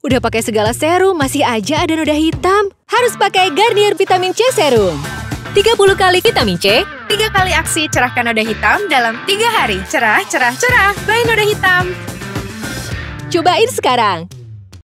Udah pakai segala serum, masih aja ada noda hitam. Harus pakai Garnier Vitamin C Serum. 30 kali vitamin C, 3 kali aksi cerahkan noda hitam dalam 3 hari. Cerah, cerah, cerah. By Noda Hitam. cobain sekarang.